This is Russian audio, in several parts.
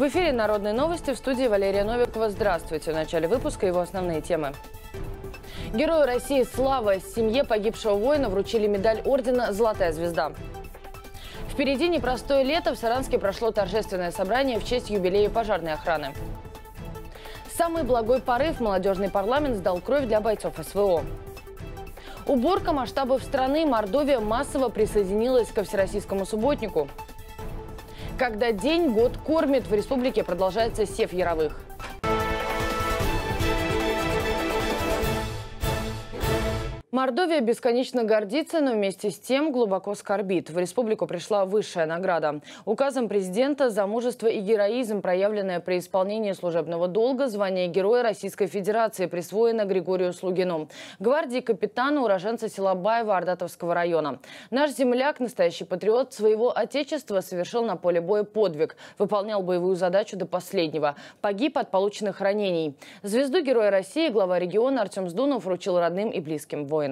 В эфире «Народные новости», в студии Валерия Новикова. Здравствуйте. В начале выпуска его основные темы. Герою России слава! Семье погибшего воина вручили медаль ордена «Золотая звезда». Впереди непростое лето. В Саранске прошло торжественное собрание в честь юбилея пожарной охраны. Самый благой порыв. Молодежный парламент сдал кровь для бойцов СВО. Уборка масштабов страны. Мордовия массово присоединилась ко всероссийскому субботнику. Когда день, год кормит, в республике продолжается сев яровых. Мордовия бесконечно гордится, но вместе с тем глубоко скорбит. В республику пришла высшая награда. Указом президента за мужество и героизм, проявленное при исполнении служебного долга, звание Героя Российской Федерации присвоено Григорию Слугину, гвардии капитана, уроженца села Баева Ардатовского района. Наш земляк, настоящий патриот своего отечества, совершил на поле боя подвиг, выполнял боевую задачу до последнего, погиб от полученных ранений. Звезду Героя России глава региона Артем Сдунов вручил родным и близким воинам.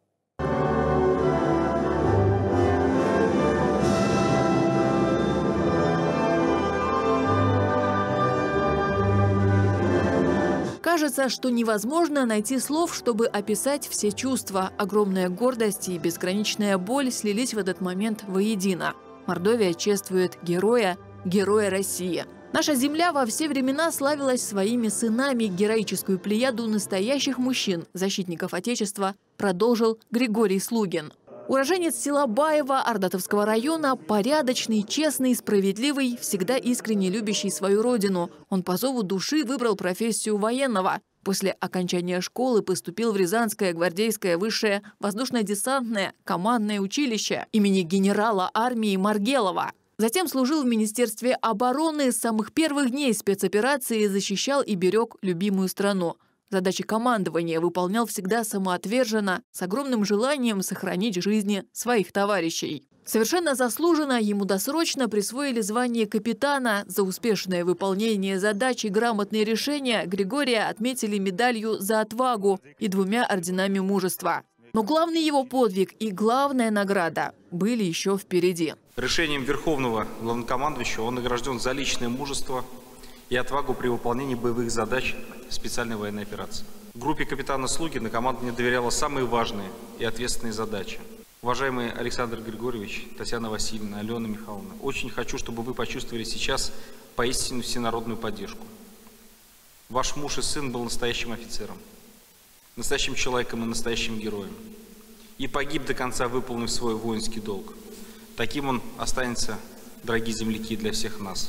Кажется, что невозможно найти слов, чтобы описать все чувства. Огромная гордость и безграничная боль слились в этот момент воедино. Мордовия чествует героя России. Наша земля во все времена славилась своими сынами. Героическую плеяду настоящих мужчин, защитников Отечества, продолжил Григорий Слугин. Уроженец села Баева Ардатовского района, порядочный, честный, справедливый, всегда искренне любящий свою родину. Он по зову души выбрал профессию военного. После окончания школы поступил в Рязанское гвардейское высшее воздушно-десантное командное училище имени генерала армии Маргелова. Затем служил в Министерстве обороны. С самых первых дней спецоперации защищал и берег любимую страну. Задачи командования выполнял всегда самоотверженно, с огромным желанием сохранить жизни своих товарищей. Совершенно заслуженно ему досрочно присвоили звание капитана. За успешное выполнение задач и грамотные решения Григория отметили медалью за отвагу и 2 орденами мужества. Но главный его подвиг и главная награда были еще впереди. Решением Верховного Главнокомандующего он награжден за личное мужество и отвагу при выполнении боевых задач специальной военной операции. В группе капитана Слугина команда не доверяла самые важные и ответственные задачи. Уважаемый Александр Григорьевич, Татьяна Васильевна, Алена Михайловна, очень хочу, чтобы вы почувствовали сейчас поистине всенародную поддержку. Ваш муж и сын был настоящим офицером, настоящим человеком и настоящим героем. И погиб до конца, выполнив свой воинский долг. Таким он останется, дорогие земляки, для всех нас.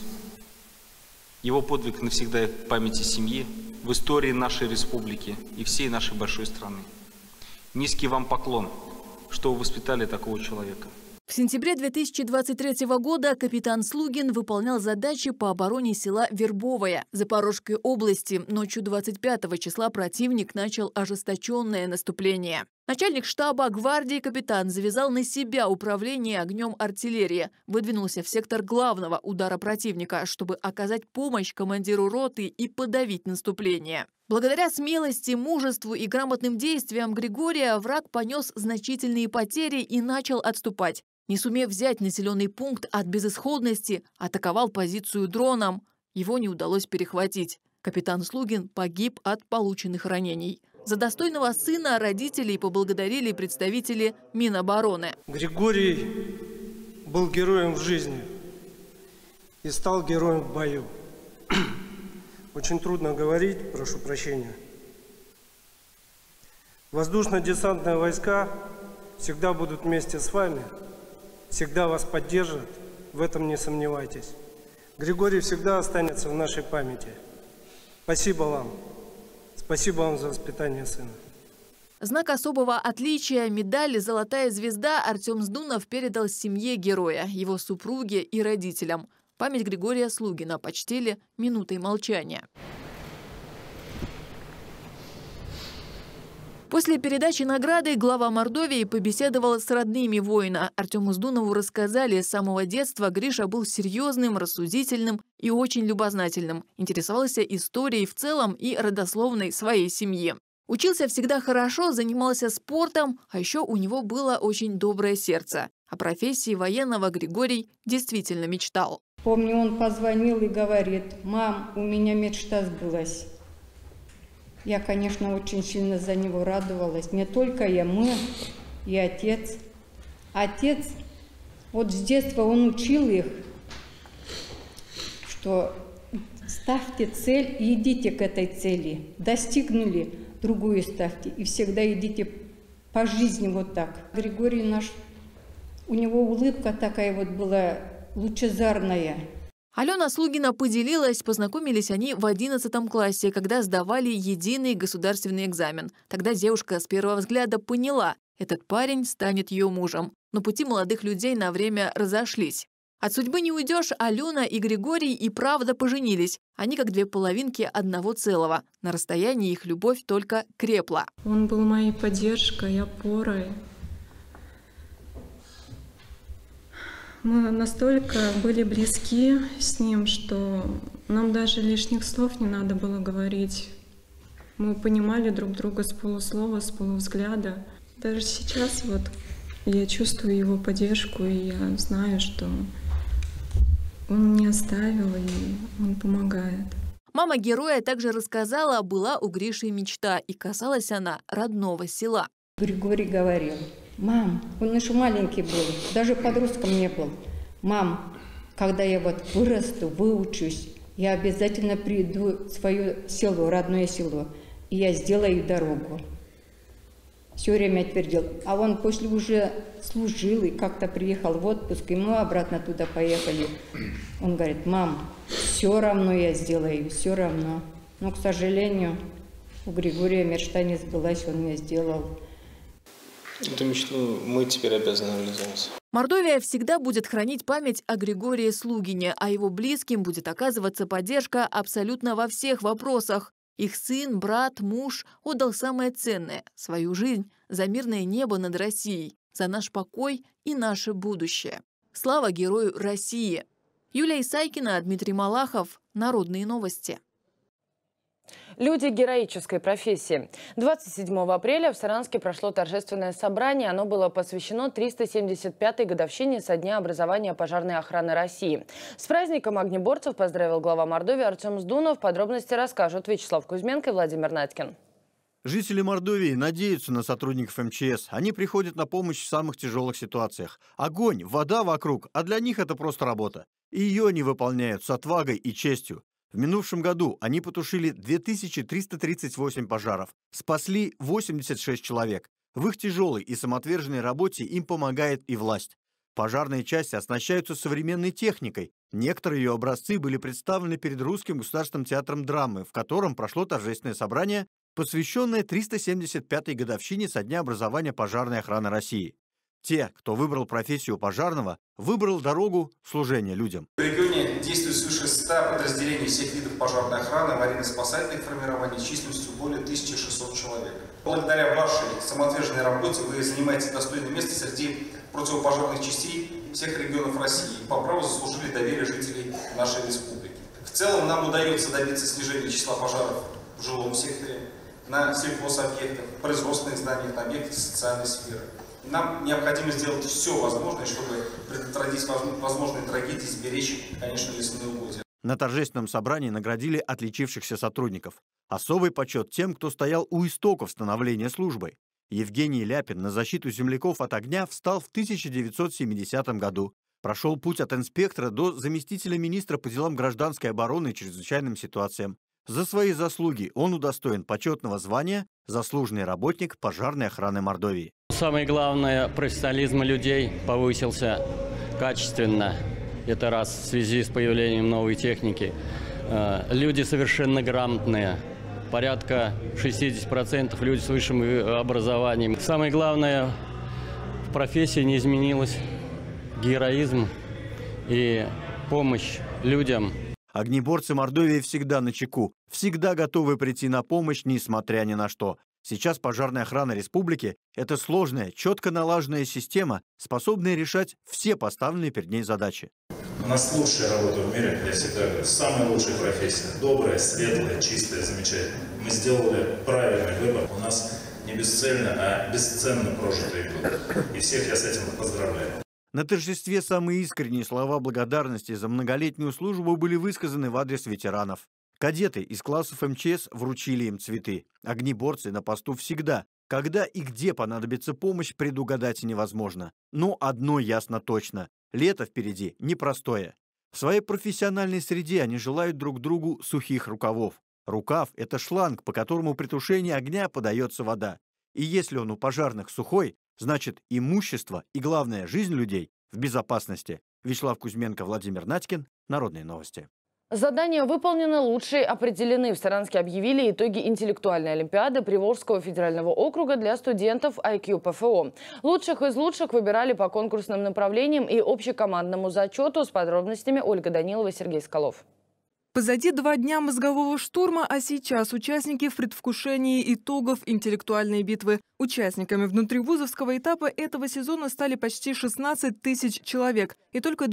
Его подвиг навсегда в памяти семьи, в истории нашей республики и всей нашей большой страны. Низкий вам поклон, что вы воспитали такого человека. В сентябре 2023 года капитан Слугин выполнял задачи по обороне села Вербовое Запорожской области. Ночью 25 числа противник начал ожесточенное наступление. Начальник штаба гвардии капитан завязал на себя управление огнем артиллерии. Выдвинулся в сектор главного удара противника, чтобы оказать помощь командиру роты и подавить наступление. Благодаря смелости, мужеству и грамотным действиям Григория враг понес значительные потери и начал отступать. Не сумев взять населенный пункт от безысходности, атаковал позицию дроном. Его не удалось перехватить. Капитан Слугин погиб от полученных ранений. За достойного сына родителей поблагодарили представители Минобороны. Григорий был героем в жизни и стал героем в бою. Очень трудно говорить, прошу прощения. Воздушно-десантные войска всегда будут вместе с вами, всегда вас поддержат, в этом не сомневайтесь. Григорий всегда останется в нашей памяти. Спасибо вам. Спасибо вам за воспитание сына. Знак особого отличия, медаль «Золотая звезда» Артем Сдунов передал семье героя, его супруге и родителям. Память Григория Слугина почтили минутой молчания. После передачи награды глава Мордовии побеседовал с родными воина. Артему Сдунову рассказали, с самого детства Гриша был серьезным, рассудительным и очень любознательным. Интересовался историей в целом и родословной своей семьи. Учился всегда хорошо, занимался спортом, а еще у него было очень доброе сердце. О профессии военного Григорий действительно мечтал. Помню, он позвонил и говорит: «Мам, у меня мечта сбылась». Я, конечно, очень сильно за него радовалась. Не только я, мы и отец. Отец, вот с детства он учил их, что ставьте цель и идите к этой цели. Достигнули, другую ставьте. И всегда идите по жизни вот так. Григорий наш, у него улыбка такая вот была лучезарная. Алена Слугина поделилась, познакомились они в 11 классе, когда сдавали единый государственный экзамен. Тогда девушка с первого взгляда поняла, этот парень станет ее мужем. Но пути молодых людей на время разошлись. От судьбы не уйдешь, Алена и Григорий и правда поженились. Они как две половинки одного целого. На расстоянии их любовь только крепла. Он был моей поддержкой, опорой. Мы настолько были близки с ним, что нам даже лишних слов не надо было говорить. Мы понимали друг друга с полуслова, с полувзгляда. Даже сейчас вот я чувствую его поддержку, и я знаю, что он не оставил, и он помогает. Мама героя также рассказала, была у Гриши мечта, и касалась она родного села. Григорий говорил: «Мам, он еще маленький был, даже подростком не был. Мам, когда я вот вырасту, выучусь, я обязательно приду в свое село, родное село, и я сделаю дорогу». Все время твердил. А он после уже служил и как-то приехал в отпуск, и мы обратно туда поехали. Он говорит: «Мам, все равно я сделаю, все равно». Но, к сожалению, у Григория мечта не сбылась, он не сделал. Эту мечту мы теперь обязаны реализовать. Мордовия всегда будет хранить память о Григории Слугине, а его близким будет оказываться поддержка абсолютно во всех вопросах. Их сын, брат, муж отдал самое ценное – свою жизнь за мирное небо над Россией, за наш покой и наше будущее. Слава герою России! Юлия Исайкина, Дмитрий Малахов. Народные новости. Люди героической профессии. 27 апреля в Саранске прошло торжественное собрание. Оно было посвящено 375-й годовщине со дня образования пожарной охраны России. С праздником огнеборцев поздравил глава Мордовии Артем Сдунов. Подробности расскажут Вячеслав Кузьменко и Владимир Наткин. Жители Мордовии надеются на сотрудников МЧС. Они приходят на помощь в самых тяжелых ситуациях. Огонь, вода вокруг, а для них это просто работа. И ее они выполняют с отвагой и честью. В минувшем году они потушили 2338 пожаров, спасли 86 человек. В их тяжелой и самоотверженной работе им помогает и власть. Пожарные части оснащаются современной техникой. Некоторые ее образцы были представлены перед Русским государственным театром драмы, в котором прошло торжественное собрание, посвященное 375-й годовщине со дня образования пожарной охраны России. Те, кто выбрал профессию пожарного, выбрал дорогу служения людям. В регионе действует свыше 100 подразделений всех видов пожарной охраны, аварийно-спасательных формирований численностью более 1600 человек. Благодаря вашей самоотверженной работе вы занимаете достойное место среди противопожарных частей всех регионов России и по праву заслужили доверие жителей нашей республики. В целом нам удается добиться снижения числа пожаров в жилом секторе, на сельхозобъектах, производственных зданиях, на объектах социальной сферы. Нам необходимо сделать все возможное, чтобы предотвратить возможные трагедии, сберечь, конечно, лесные угодья. На торжественном собрании наградили отличившихся сотрудников. Особый почет тем, кто стоял у истоков становления службы. Евгений Ляпин на защиту земляков от огня встал в 1970 году. Прошел путь от инспектора до заместителя министра по делам гражданской обороны и чрезвычайным ситуациям. За свои заслуги он удостоен почетного звания «Заслуженный работник пожарной охраны Мордовии». Самое главное, профессионализм людей повысился качественно. Это раз в связи с появлением новой техники. Люди совершенно грамотные. Порядка 60% люди с высшим образованием. Самое главное, в профессии не изменилось героизм и помощь людям. Огнеборцы Мордовии всегда начеку, всегда готовы прийти на помощь, несмотря ни на что. Сейчас пожарная охрана республики – это сложная, четко налаженная система, способная решать все поставленные перед ней задачи. У нас лучшая работа в мире, я всегда говорю, самая лучшая профессия. Добрая, светлая, чистая, замечательная. Мы сделали правильный выбор. У нас не бесцельно, а бесценно прожитый год. И всех я с этим поздравляю. На торжестве самые искренние слова благодарности за многолетнюю службу были высказаны в адрес ветеранов. Кадеты из классов МЧС вручили им цветы. Огнеборцы на посту всегда. Когда и где понадобится помощь, предугадать невозможно. Но одно ясно точно. Лето впереди непростое. В своей профессиональной среде они желают друг другу сухих рукавов. Рукав – это шланг, по которому при тушении огня подается вода. И если он у пожарных сухой, значит имущество и, главное, жизнь людей в безопасности. Вячеслав Кузьменко, Владимир Надькин. Народные новости. Задания выполнены, лучшие определены. В Саранске объявили итоги интеллектуальной олимпиады Приволжского федерального округа для студентов IQ ПФО. Лучших из лучших выбирали по конкурсным направлениям и общекомандному зачету. С подробностями Ольга Данилова, Сергей Соколов. Позади 2 дня мозгового штурма, а сейчас участники в предвкушении итогов интеллектуальной битвы. Участниками внутривузовского этапа этого сезона стали почти 16 тысяч человек. И только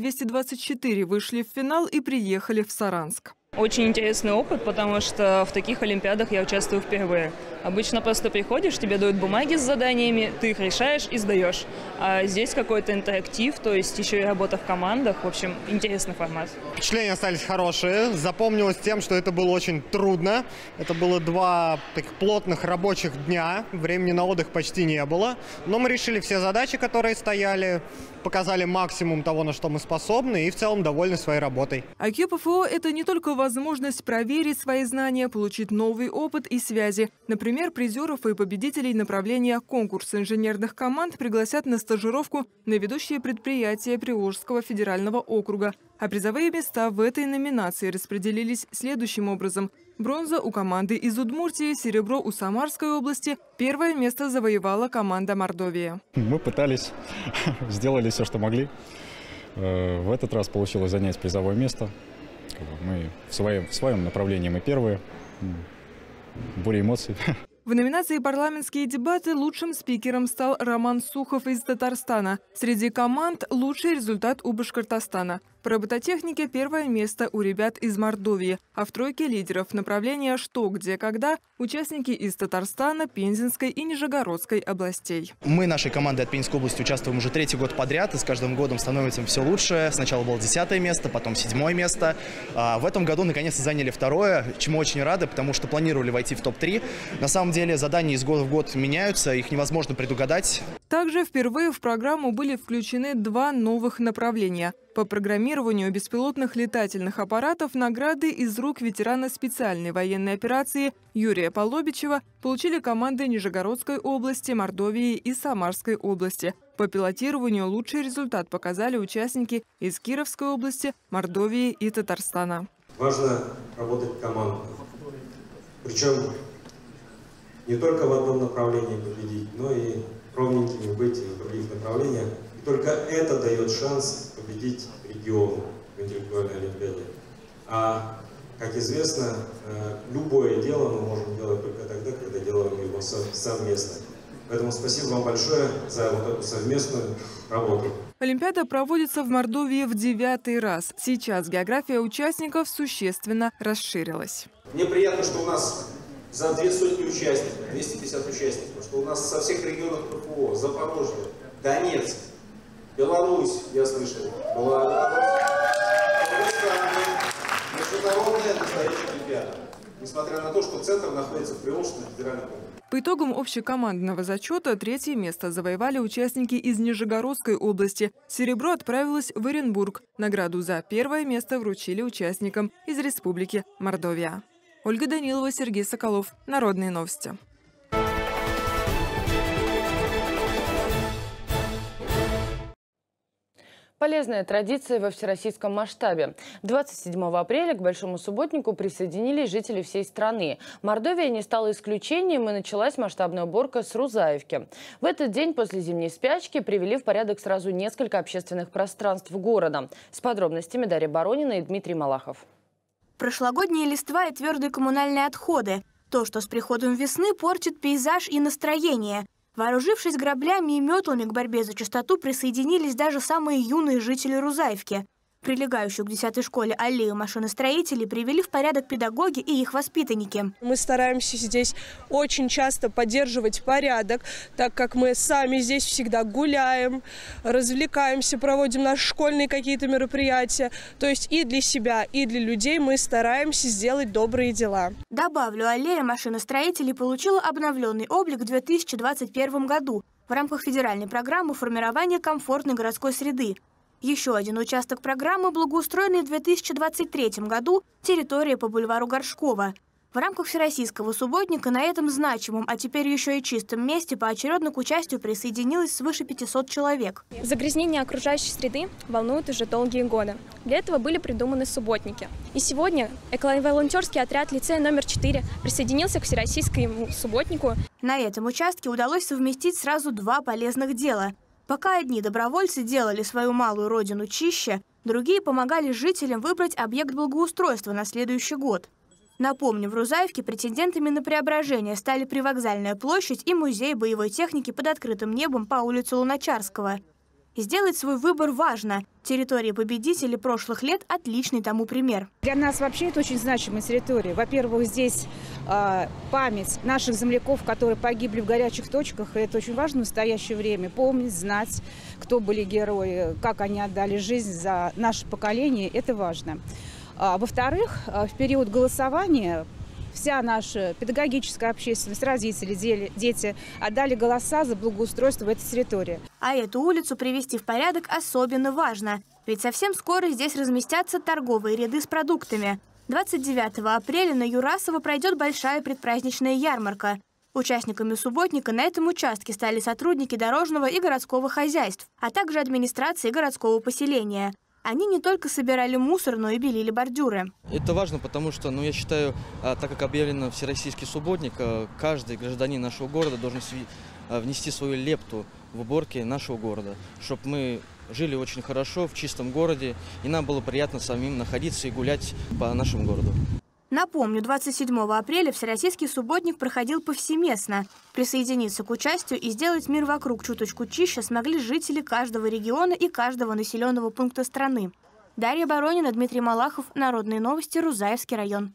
224 вышли в финал и приехали в Саранск. Очень интересный опыт, потому что в таких олимпиадах я участвую впервые. Обычно просто приходишь, тебе дают бумаги с заданиями, ты их решаешь и сдаешь. А здесь какой-то интерактив, то есть еще и работа в командах. В общем, интересный формат. Впечатления остались хорошие. Запомнилось тем, что это было очень трудно. Это было 2 таких плотных рабочих дня. Времени на отдых почти не было. Но мы решили все задачи, которые стояли, показали максимум того, на что мы способны, и в целом довольны своей работой. IQ ПФО – это не только возможность проверить свои знания, получить новый опыт и связи. Например, призеров и победителей направления конкурса инженерных команд пригласят на стажировку на ведущие предприятия Приволжского федерального округа. А призовые места в этой номинации распределились следующим образом. Бронза у команды из Удмуртии, серебро у Самарской области. Первое место завоевала команда Мордовия. Мы пытались, сделали все, что могли. В этот раз получилось занять призовое место. Мы в своем направлении мы первые. Буря эмоций. В номинации «Парламентские дебаты» лучшим спикером стал Роман Сухов из Татарстана. Среди команд лучший результат у Башкортостана. По робототехнике первое место у ребят из Мордовии. А в тройке лидеров направления «Что, где, когда» участники из Татарстана, Пензенской и Нижегородской областей. Мы нашей командой от Пензенской области участвуем уже 3-й год подряд. И с каждым годом становится все лучше. Сначала было 10-е место, потом 7-е место. В этом году наконец-то заняли 2-е, чему очень рады, потому что планировали войти в топ-3. На самом деле задания из года в год меняются, их невозможно предугадать. Также впервые в программу были включены 2 новых направления. По программированию беспилотных летательных аппаратов награды из рук ветерана специальной военной операции Юрия Полобичева получили команды Нижегородской области, Мордовии и Самарской области. По пилотированию лучший результат показали участники из Кировской области, Мордовии и Татарстана. Важно работать командно. Причем не только в одном направлении победить, но и ровненькими быть в других направлениях. И только это дает шанс победить регион в интеллектуальной олимпиаде. А, как известно, любое дело мы можем делать только тогда, когда делаем его совместно. Поэтому спасибо вам большое за вот эту совместную работу. Олимпиада проводится в Мордовии в 9-й раз. Сейчас география участников существенно расширилась. Мне приятно, что у нас за 200 участников, 250 участников, что у нас со всех регионов ПФО, Запорожье, Донецк, Беларусь, я слышал, международная настоящая олимпиада. Несмотря на то, что центр находится в Приволжском федеральном округе. По итогам общекомандного зачета 3-е место завоевали участники из Нижегородской области. Серебро отправилось в Оренбург. Награду за 1-е место вручили участникам из Республики Мордовия. Ольга Данилова, Сергей Соколов. Народные новости. Полезная традиция во всероссийском масштабе. 27 апреля к Большому субботнику присоединились жители всей страны. Мордовия не стала исключением, и началась масштабная уборка с Рузаевки. В этот день после зимней спячки привели в порядок сразу несколько общественных пространств города. С подробностями Дарья Баронина и Дмитрий Малахов. Прошлогодние листва и твердые коммунальные отходы. То, что с приходом весны портит пейзаж и настроение. Вооружившись граблями и метлами к борьбе за чистоту, присоединились даже самые юные жители Рузаевки. Прилегающую к 10-й школе аллею машиностроителей привели в порядок педагоги и их воспитанники. Мы стараемся здесь очень часто поддерживать порядок, так как мы сами здесь всегда гуляем, развлекаемся, проводим наши школьные какие-то мероприятия. То есть и для себя, и для людей мы стараемся сделать добрые дела. Добавлю, аллея машиностроителей получила обновленный облик в 2021 году в рамках федеральной программы формирования комфортной городской среды. Еще один участок программы, благоустроенный в 2023 году, территория по бульвару Горшкова. В рамках Всероссийского субботника на этом значимом, а теперь еще и чистом месте поочередно к участию присоединилось свыше 500 человек. Загрязнение окружающей среды волнует уже долгие годы. Для этого были придуманы субботники. И сегодня эколоволонтерский отряд лицея номер 4 присоединился к Всероссийскому субботнику. На этом участке удалось совместить сразу два полезных дела. Пока одни добровольцы делали свою малую родину чище, другие помогали жителям выбрать объект благоустройства на следующий год. Напомню, в Рузаевке претендентами на преображение стали Привокзальная площадь и музей боевой техники под открытым небом по улице Луначарского. И сделать свой выбор важно. Территория победителей прошлых лет – отличный тому пример. Для нас вообще это очень значимая территория. Во-первых, здесь память наших земляков, которые погибли в горячих точках. И это очень важно в настоящее время. Помнить, знать, кто были герои, как они отдали жизнь за наше поколение. Это важно. Во-вторых, в период голосования вся наша педагогическая общественность, родители, дети отдали голоса за благоустройство в этой территории. А эту улицу привести в порядок особенно важно. Ведь совсем скоро здесь разместятся торговые ряды с продуктами. 29 апреля на Юрасово пройдет большая предпраздничная ярмарка. Участниками субботника на этом участке стали сотрудники дорожного и городского хозяйств, а также администрации городского поселения. Они не только собирали мусор, но и белили бордюры. Это важно, потому что, я считаю, так как объявлено Всероссийский субботник, каждый гражданин нашего города должен внести свою лепту в уборке нашего города, чтобы мы жили очень хорошо в чистом городе, и нам было приятно самим находиться и гулять по нашему городу. Напомню, 27 апреля Всероссийский субботник проходил повсеместно. Присоединиться к участию и сделать мир вокруг чуточку чище смогли жители каждого региона и каждого населенного пункта страны. Дарья Боронина, Дмитрий Малахов. Народные новости. Рузаевский район.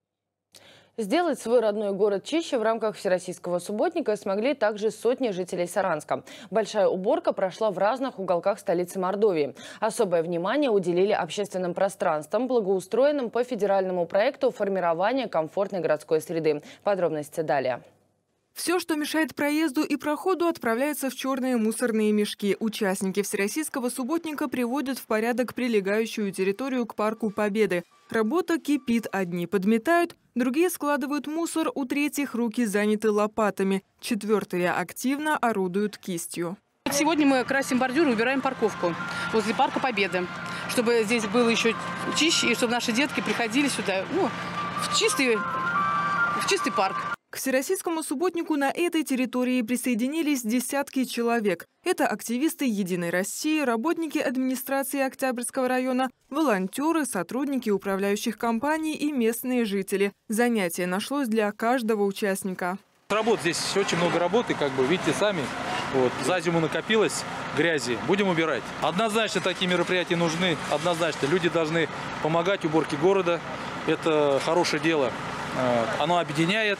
Сделать свой родной город чище в рамках Всероссийского субботника смогли также сотни жителей Саранска. Большая уборка прошла в разных уголках столицы Мордовии. Особое внимание уделили общественным пространствам, благоустроенным по федеральному проекту формирования комфортной городской среды. Подробности далее. Все, что мешает проезду и проходу, отправляется в черные мусорные мешки. Участники Всероссийского субботника приводят в порядок прилегающую территорию к Парку Победы. Работа кипит. Одни подметают, другие складывают мусор, у третьих руки заняты лопатами. Четвертые активно орудуют кистью. Сегодня мы красим бордюр и убираем парковку возле Парка Победы, чтобы здесь было еще чище и чтобы наши детки приходили сюда в чистый парк. К Всероссийскому субботнику на этой территории присоединились десятки человек. Это активисты «Единой России», работники администрации Октябрьского района, волонтеры, сотрудники управляющих компаний и местные жители. Занятие нашлось для каждого участника. Работ здесь очень много работы, видите сами. За зиму накопилось грязи, будем убирать. Однозначно такие мероприятия нужны, однозначно. Люди должны помогать уборке города. Это хорошее дело. Оно объединяет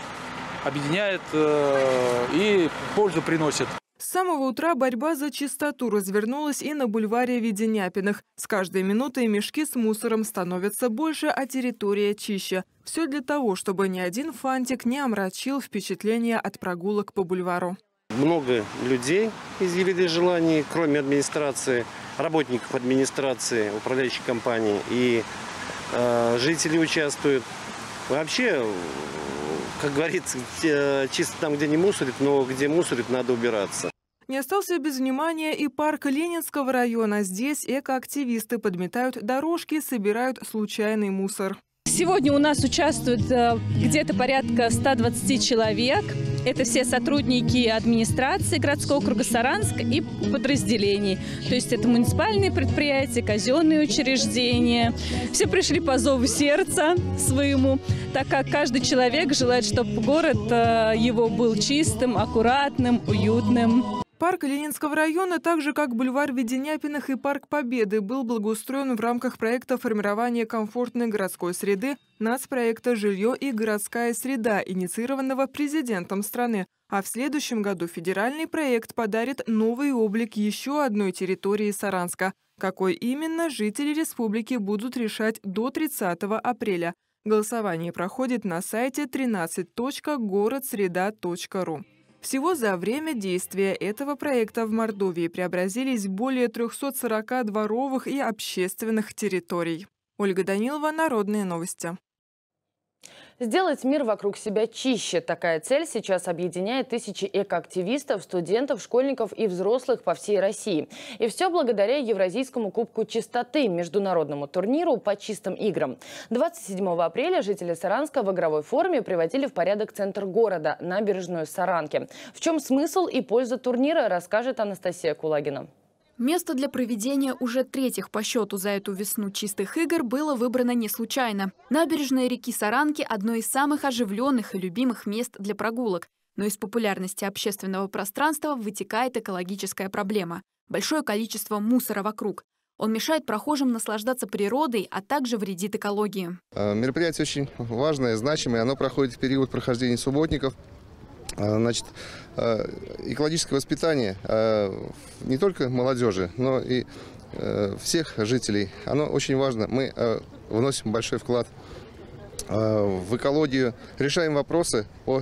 и пользу приносит. С самого утра борьба за чистоту развернулась и на бульваре Веденяпиных. С каждой минутой мешки с мусором становятся больше, а территория чище. Все для того, чтобы ни один фантик не омрачил впечатление от прогулок по бульвару. Много людей изъявили желание, кроме администрации, работников администрации, управляющих компаний, и жители участвуют. Вообще, как говорится, чисто там, где не мусорит, но где мусорит, надо убираться. Не остался без внимания и парк Ленинского района. Здесь экоактивисты подметают дорожки, собирают случайный мусор. Сегодня у нас участвует где-то порядка 120 человек. Это все сотрудники администрации городского округа Саранск и подразделений. То есть это муниципальные предприятия, казенные учреждения. Все пришли по зову сердца своему, так как каждый человек желает, чтобы город его был чистым, аккуратным, уютным. Парк Ленинского района, так же как бульвар Веденяпиных и Парк Победы, был благоустроен в рамках проекта формирования комфортной городской среды нацпроекта «Жилье и городская среда», инициированного президентом страны. А в следующем году федеральный проект подарит новый облик еще одной территории Саранска. Какой именно, жители республики будут решать до 30 апреля. Голосование проходит на сайте 13.городсреда.ру. Всего за время действия этого проекта в Мордовии преобразились более 340 дворовых и общественных территорий. Ольга Данилова, Народные новости. Сделать мир вокруг себя чище. Такая цель сейчас объединяет тысячи экоактивистов, студентов, школьников и взрослых по всей России. И все благодаря Евразийскому кубку чистоты, международному турниру по чистым играм. 27 апреля жители Саранска в игровой форме приводили в порядок центр города, набережную Саранки. В чем смысл и польза турнира, расскажет Анастасия Кулагина. Место для проведения уже третьих по счету за эту весну чистых игр было выбрано не случайно. Набережная реки Саранки – одно из самых оживленных и любимых мест для прогулок. Но из популярности общественного пространства вытекает экологическая проблема – большое количество мусора вокруг. Он мешает прохожим наслаждаться природой, а также вредит экологии. Мероприятие очень важное, значимое. Оно проходит в период прохождения субботников. Значит, экологическое воспитание не только молодежи, но и всех жителей, оно очень важно. Мы вносим большой вклад в экологию, решаем вопросы о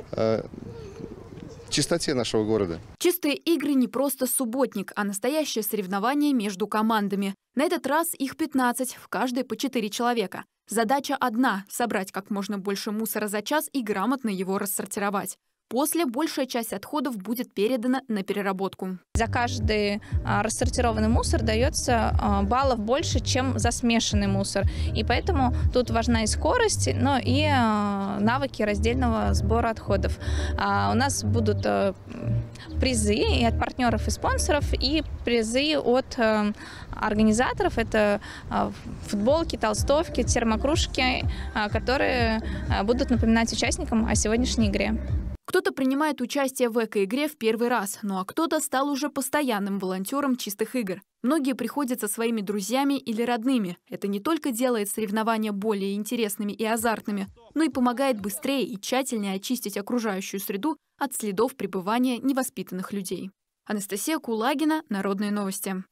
чистоте нашего города. Чистые игры не просто субботник, а настоящее соревнование между командами. На этот раз их 15, в каждой по 4 человека. Задача одна – собрать как можно больше мусора за час и грамотно его рассортировать. После большая часть отходов будет передана на переработку. За каждый рассортированный мусор дается баллов больше, чем за смешанный мусор. И поэтому тут важна и скорость, но и навыки раздельного сбора отходов. У нас будут призы и от партнеров и спонсоров, и призы от организаторов. Это футболки, толстовки, термокружки, которые будут напоминать участникам о сегодняшней игре. Кто-то принимает участие в эко-игре в первый раз, ну а кто-то стал уже постоянным волонтером чистых игр. Многие приходят со своими друзьями или родными. Это не только делает соревнования более интересными и азартными, но и помогает быстрее и тщательнее очистить окружающую среду от следов пребывания невоспитанных людей. Анастасия Кулагина, Народные новости.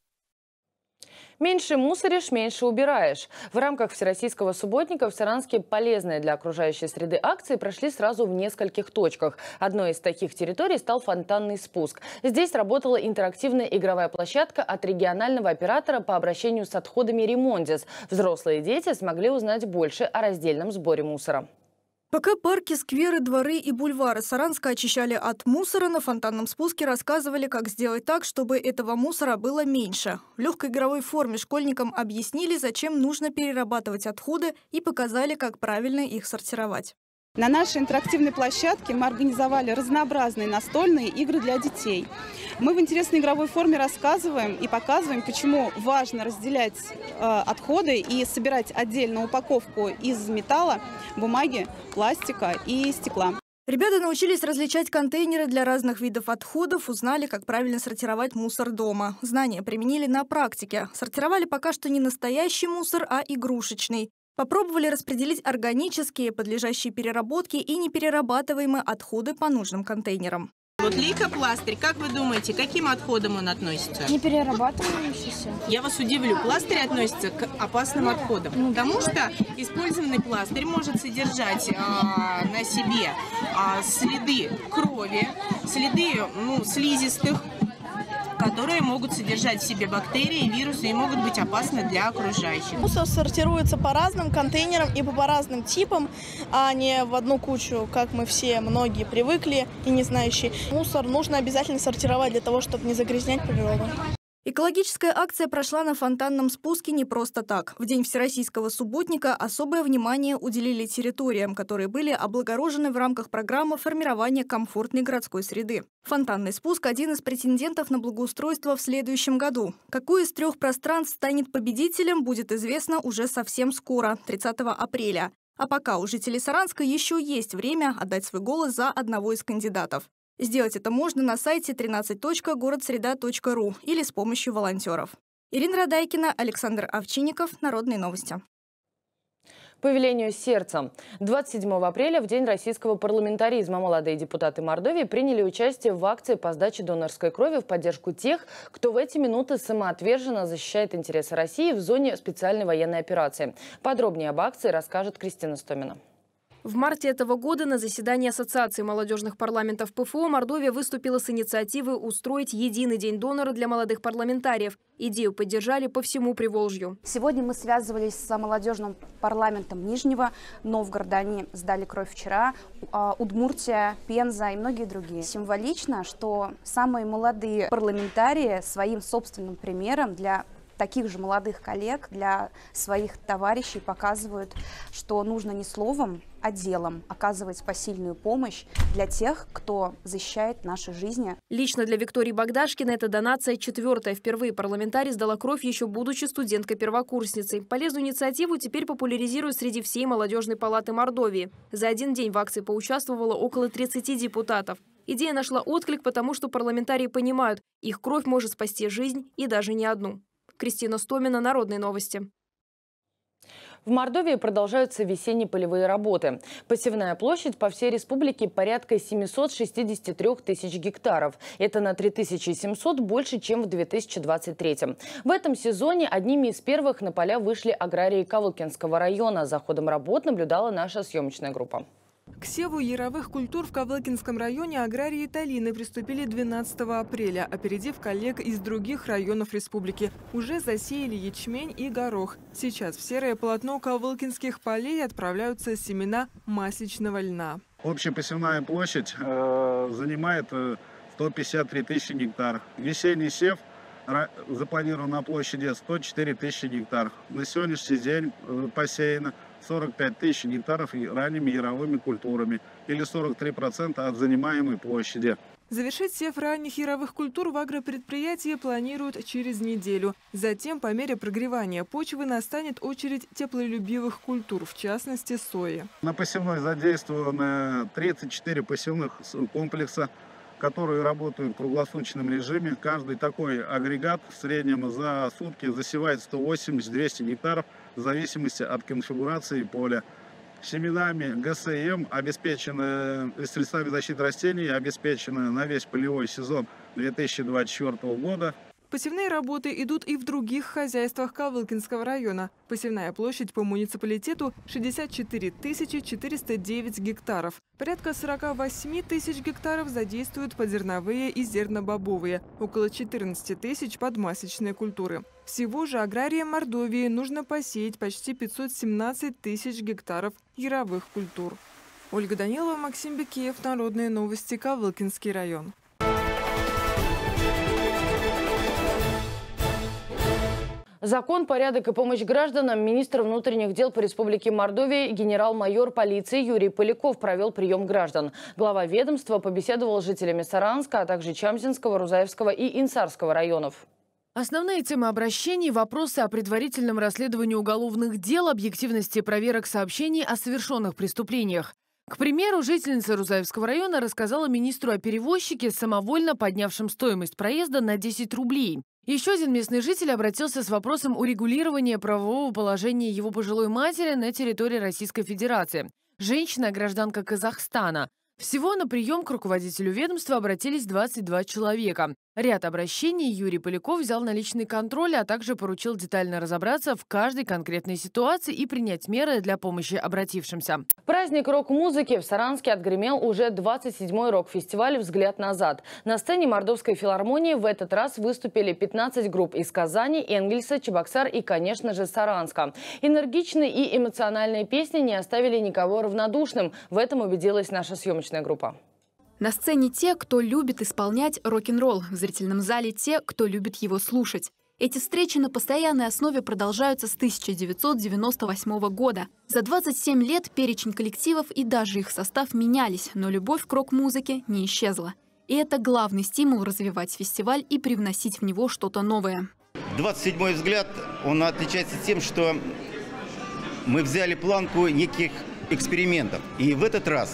Меньше мусоришь, меньше убираешь. В рамках Всероссийского субботника в Саранске полезные для окружающей среды акции прошли сразу в нескольких точках. Одной из таких территорий стал фонтанный спуск. Здесь работала интерактивная игровая площадка от регионального оператора по обращению с отходами «Ремондис». Взрослые дети смогли узнать больше о раздельном сборе мусора. Пока парки, скверы, дворы и бульвары Саранска очищали от мусора, на фонтанном спуске рассказывали, как сделать так, чтобы этого мусора было меньше. В легкой игровой форме школьникам объяснили, зачем нужно перерабатывать отходы, и показали, как правильно их сортировать. На нашей интерактивной площадке мы организовали разнообразные настольные игры для детей. Мы в интересной игровой форме рассказываем и показываем, почему важно разделять отходы и собирать отдельно упаковку из металла, бумаги, пластика и стекла. Ребята научились различать контейнеры для разных видов отходов, узнали, как правильно сортировать мусор дома. Знания применили на практике. Сортировали пока что не настоящий мусор, а игрушечный. Попробовали распределить органические, подлежащие переработке и неперерабатываемые отходы по нужным контейнерам. Вот лейкопластырь, как вы думаете, к каким отходам он относится? Неперерабатываемый. Я вас удивлю, пластырь относится к опасным отходам, потому что использованный пластырь может содержать на себе следы крови, следы слизистых, которые могут содержать в себе бактерии, вирусы и могут быть опасны для окружающих. Мусор сортируется по разным контейнерам и по разным типам, а не в одну кучу, как мы все, многие привыкли и не знающие. Мусор нужно обязательно сортировать для того, чтобы не загрязнять природу. Экологическая акция прошла на фонтанном спуске не просто так. В день Всероссийского субботника особое внимание уделили территориям, которые были облагорожены в рамках программы формирования комфортной городской среды. Фонтанный спуск – один из претендентов на благоустройство в следующем году. Какое из 3 пространств станет победителем, будет известно уже совсем скоро, 30 апреля. А пока у жителей Саранска еще есть время отдать свой голос за одного из кандидатов. Сделать это можно на сайте 13.городсреда.ру или с помощью волонтеров. Ирина Радайкина, Александр Овчинников, Народные новости. По велению сердца. 27 апреля, в День российского парламентаризма, молодые депутаты Мордовии приняли участие в акции по сдаче донорской крови в поддержку тех, кто в эти минуты самоотверженно защищает интересы России в зоне специальной военной операции. Подробнее об акции расскажет Кристина Стомина. В марте этого года на заседании Ассоциации молодежных парламентов ПФО Мордовия выступила с инициативой устроить единый день донора для молодых парламентариев. Идею поддержали по всему Приволжью. Сегодня мы связывались с молодежным парламентом Нижнего Новгорода. Они сдали кровь вчера. Удмуртия, Пенза и многие другие. Символично, что самые молодые парламентарии своим собственным примером для таких же молодых коллег, для своих товарищей показывают, что нужно не словом, а делом оказывать посильную помощь для тех, кто защищает наши жизни. Лично для Виктории Богдашкиной эта донация 4-я. Впервые парламентарий сдала кровь, еще будучи студенткой-первокурсницей. Полезную инициативу теперь популяризируют среди всей молодежной палаты Мордовии. За один день в акции поучаствовало около 30 депутатов. Идея нашла отклик, потому что парламентарии понимают, их кровь может спасти жизнь и даже не одну. Кристина Стомина, Народные новости. В Мордовии продолжаются весенние полевые работы. Посевная площадь по всей республике порядка 763 тысяч гектаров. Это на 3700 больше, чем в 2023. В этом сезоне одними из первых на поля вышли аграрии Кавылкинского района. За ходом работ наблюдала наша съемочная группа. К севу яровых культур в Кавылкинском районе аграрии Таллины приступили 12 апреля, опередив коллег из других районов республики. Уже засеяли ячмень и горох. Сейчас в серое полотно кавылкинских полей отправляются семена масличного льна. Общая посевная площадь занимает 153 тысячи гектар. Весенний сев запланирован на площади 104 тысячи гектар. На сегодняшний день посеяно 45 тысяч гектаров ранними яровыми культурами, или 43% от занимаемой площади. Завершить сев ранних яровых культур в агропредприятии планируют через неделю. Затем, по мере прогревания почвы, настанет очередь теплолюбивых культур, в частности сои. На посевной задействовано 34 посевных комплекса, которые работают в круглосуточном режиме. Каждый такой агрегат в среднем за сутки засевает 180-200 гектаров в зависимости от конфигурации поля. Семенами ГСМ обеспечены, средствами защиты растений обеспечены на весь полевой сезон 2024 года. Посевные работы идут и в других хозяйствах Кавылкинского района. Посевная площадь по муниципалитету 64 409 гектаров. Порядка 48 тысяч гектаров задействуют под зерновые и зернобобовые, около 14 тысяч под масличные культуры. Всего же аграриям Мордовии нужно посеять почти 517 тысяч гектаров яровых культур. Ольга Данилова, Максим Бекеев, Народные новости, Кавылкинский район. Закон, порядок и помощь гражданам министр внутренних дел по Республике Мордовия генерал-майор полиции Юрий Поляков провел прием граждан. Глава ведомства побеседовал с жителями Саранска, а также Чамзинского, Рузаевского и Инсарского районов. Основные темы обращений – вопросы о предварительном расследовании уголовных дел, объективности проверок сообщений о совершенных преступлениях. К примеру, жительница Рузаевского района рассказала министру о перевозчике, самовольно поднявшем стоимость проезда на 10 рублей. Еще один местный житель обратился с вопросом урегулирования правового положения его пожилой матери на территории Российской Федерации. Женщина – гражданка Казахстана. Всего на прием к руководителю ведомства обратились 22 человека. Ряд обращений Юрий Поляков взял на личный контроль, а также поручил детально разобраться в каждой конкретной ситуации и принять меры для помощи обратившимся. Праздник рок-музыки в Саранске отгремел уже 27-й рок-фестиваль «Взгляд назад». На сцене Мордовской филармонии в этот раз выступили 15 групп из Казани, Энгельса, Чебоксар и, конечно же, Саранска. Энергичные и эмоциональные песни не оставили никого равнодушным. В этом убедилась наша съемочная группа. На сцене те, кто любит исполнять рок-н-ролл. В зрительном зале те, кто любит его слушать. Эти встречи на постоянной основе продолжаются с 1998 года. За 27 лет перечень коллективов и даже их состав менялись, но любовь к рок-музыке не исчезла. И это главный стимул развивать фестиваль и привносить в него что-то новое. 27-й взгляд, он отличается тем, что мы взяли планку неких экспериментов. И в этот раз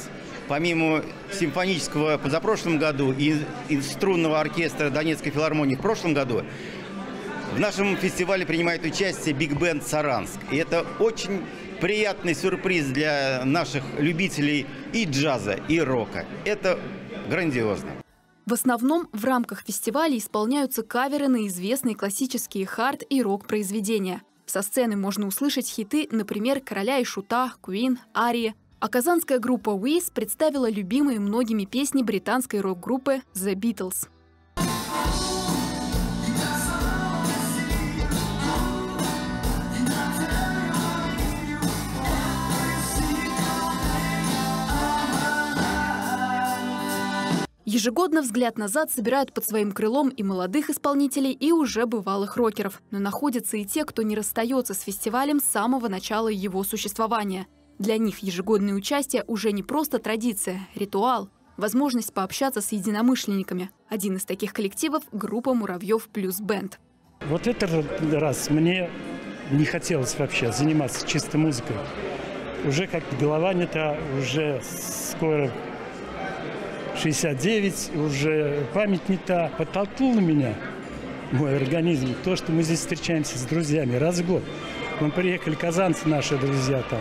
помимо симфонического позапрошлом году и струнного оркестра Донецкой филармонии в прошлом году, в нашем фестивале принимает участие биг-бенд «Саранск». И это очень приятный сюрприз для наших любителей и джаза, и рока. Это грандиозно. В основном в рамках фестиваля исполняются каверы на известные классические хард- и рок-произведения. Со сцены можно услышать хиты, например, «Короля и Шута», «Queen», «Арии». А казанская группа Wiz представила любимые многими песни британской рок-группы The Beatles. Ежегодно «Взгляд назад» собирают под своим крылом и молодых исполнителей, и уже бывалых рокеров. Но находятся и те, кто не расстается с фестивалем с самого начала его существования. Для них ежегодное участие уже не просто традиция, ритуал, возможность пообщаться с единомышленниками. Один из таких коллективов – группа «Муравьев плюс Бенд». Вот этот раз мне не хотелось вообще заниматься чисто музыкой. Уже как-то голова не та, уже скоро 69, уже память не та. Подтолкнул на меня мой организм то, что мы здесь встречаемся с друзьями раз в год. Мы приехали, казанцы наши друзья там.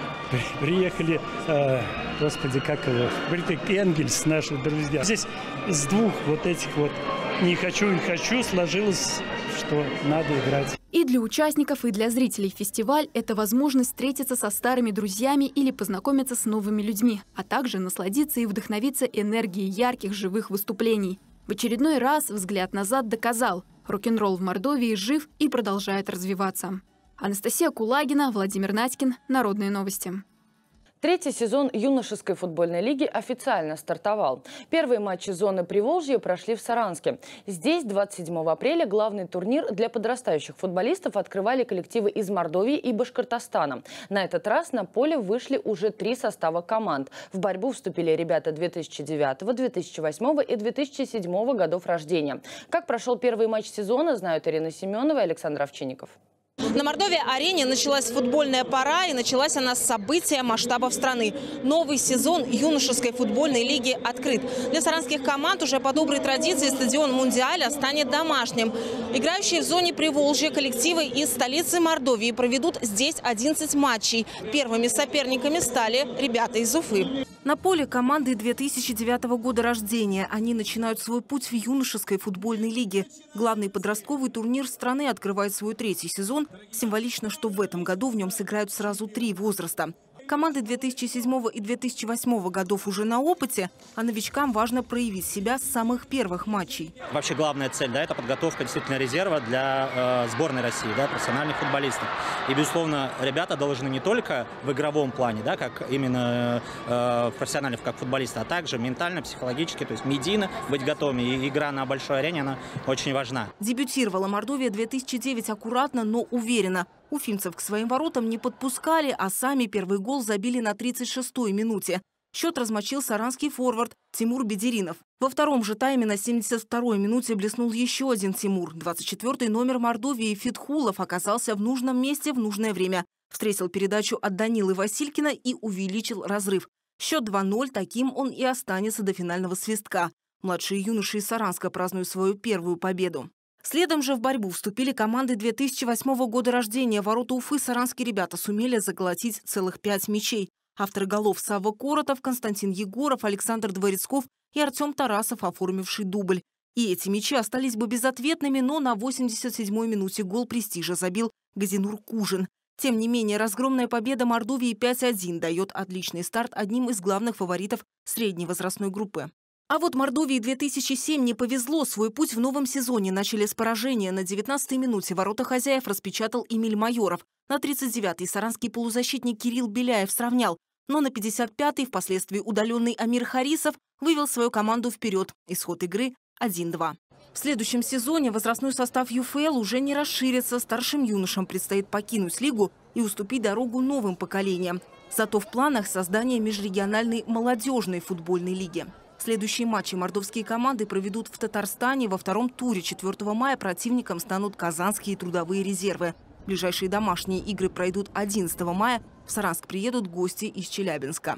Приехали, господи, как его, Бритек Энгельс, наши друзья. Здесь из двух вот этих вот «не хочу» и «хочу» сложилось, что надо играть. И для участников, и для зрителей фестиваль – это возможность встретиться со старыми друзьями или познакомиться с новыми людьми, а также насладиться и вдохновиться энергией ярких живых выступлений. В очередной раз «Взгляд назад» доказал – рок-н-ролл в Мордовии жив и продолжает развиваться. Анастасия Кулагина, Владимир Надькин. Народные новости. Третий сезон юношеской футбольной лиги официально стартовал. Первые матчи зоны Приволжья прошли в Саранске. Здесь 27 апреля главный турнир для подрастающих футболистов открывали коллективы из Мордовии и Башкортостана. На этот раз на поле вышли уже 3 состава команд. В борьбу вступили ребята 2009, 2008 и 2007 годов рождения. Как прошел первый матч сезона, знают Ирина Семенова и Александр Овчинников. На Мордовии-арене началась футбольная пора, и началась она с события масштабов страны. Новый сезон юношеской футбольной лиги открыт. Для саранских команд уже по доброй традиции стадион «Мундиаля» станет домашним. Играющие в зоне Приволжья коллективы из столицы Мордовии проведут здесь 11 матчей. Первыми соперниками стали ребята из Уфы. На поле команды 2009 года рождения. Они начинают свой путь в юношеской футбольной лиге. Главный подростковый турнир страны открывает свой 3-й сезон. Символично, что в этом году в нем сыграют сразу 3 возраста. Команды 2007 и 2008 годов уже на опыте, а новичкам важно проявить себя с самых первых матчей. Вообще главная цель, да, это подготовка действительно резерва для сборной России, да, профессиональных футболистов. И, безусловно, ребята должны не только в игровом плане, да, как именно профессиональных, как футболисты, а также ментально, психологически, то есть медийно быть готовыми. И игра на большой арене, она очень важна. Дебютировала Мордовия 2009 аккуратно, но уверенно. Уфимцев к своим воротам не подпускали, а сами первый гол забили на 36-й минуте. Счет размочил саранский форвард Тимур Бедеринов. Во втором же тайме на 72-й минуте блеснул еще один Тимур. 24-й номер Мордовии Фетхулов оказался в нужном месте в нужное время. Встретил передачу от Данилы Василькина и увеличил разрыв. Счет 2-0, таким он и останется до финального свистка. Младшие юноши из Саранска празднуют свою первую победу. Следом же в борьбу вступили команды 2008 года рождения. Ворота Уфы саранские ребята сумели заколотить целых 5 мячей. Авторы голов Савва Коротов, Константин Егоров, Александр Дворецков и Артем Тарасов, оформивший дубль. И эти мячи остались бы безответными, но на 87-й минуте гол престижа забил Газинур Кужин. Тем не менее, разгромная победа Мордовии 5-1 дает отличный старт одним из главных фаворитов средней возрастной группы. А вот Мордовии 2007 не повезло. Свой путь в новом сезоне начали с поражения. На 19-й минуте ворота хозяев распечатал Эмиль Майоров. На 39-й саранский полузащитник Кирилл Беляев сравнял. Но на 55-й впоследствии удаленный Амир Харисов вывел свою команду вперед. Исход игры 1-2. В следующем сезоне возрастной состав ЮФЛ уже не расширится. Старшим юношам предстоит покинуть лигу и уступить дорогу новым поколениям. Зато в планах создание межрегиональной молодежной футбольной лиги. Следующие матчи мордовские команды проведут в Татарстане. Во втором туре 4 мая противником станут казанские трудовые резервы. Ближайшие домашние игры пройдут 11 мая. В Саранск приедут гости из Челябинска.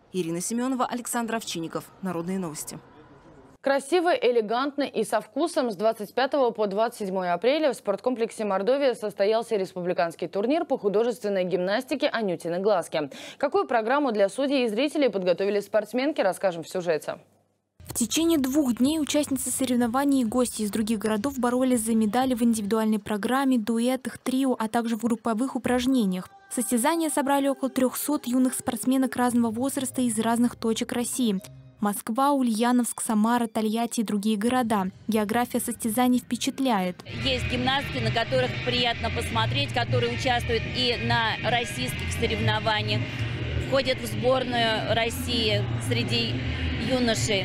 Ирина Семенова, Александр Овчинников. Народные новости. Красиво, элегантно и со вкусом с 25 по 27 апреля в спорткомплексе «Мордовия» состоялся республиканский турнир по художественной гимнастике «Анютины глазки». Какую программу для судей и зрителей подготовили спортсменки, расскажем в сюжете. В течение 2 дней участницы соревнований и гости из других городов боролись за медали в индивидуальной программе, дуэтах, трио, а также в групповых упражнениях. Состязания собрали около 300 юных спортсменок разного возраста из разных точек России. Москва, Ульяновск, Самара, Тольятти и другие города. География состязаний впечатляет. Есть гимнастки, на которых приятно посмотреть, которые участвуют и на российских соревнованиях, входят в сборную России среди юношей.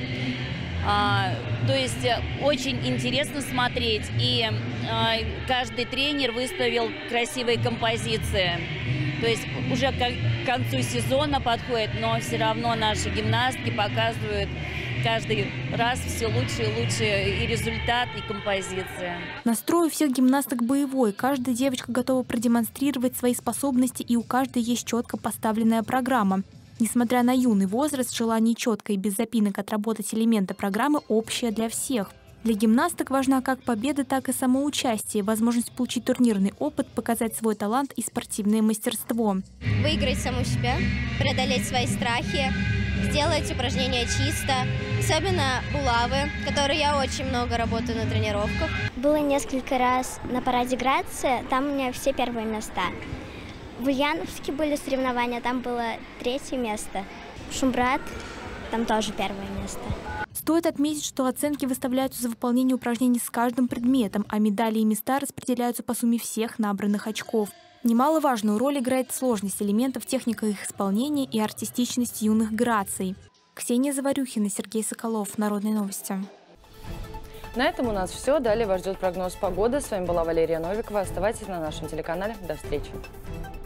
То есть очень интересно смотреть. И каждый тренер выставил красивые композиции. То есть уже к концу сезона подходит, но все равно наши гимнастки показывают каждый раз все лучше и лучше и результат, и композиции. Настрой у всех гимнасток боевой. Каждая девочка готова продемонстрировать свои способности, и у каждой есть четко поставленная программа. Несмотря на юный возраст, желание четко и без запинок отработать элементы программы общее для всех. Для гимнасток важна как победа, так и самоучастие, возможность получить турнирный опыт, показать свой талант и спортивное мастерство. Выиграть саму себя, преодолеть свои страхи, сделать упражнения чисто, особенно булавы, которые я очень много работаю на тренировках. Было несколько раз на параде Грации, там у меня все первые места. В Ульяновске были соревнования, там было 3-е место. Шумбрат, там тоже 1-е место. Стоит отметить, что оценки выставляются за выполнение упражнений с каждым предметом, а медали и места распределяются по сумме всех набранных очков. Немаловажную роль играет сложность элементов, техника их исполнения и артистичность юных граций. Ксения Заварюхина, Сергей Соколов. Народные новости. На этом у нас все. Далее вас ждет прогноз погоды. С вами была Валерия Новикова. Оставайтесь на нашем телеканале. До встречи.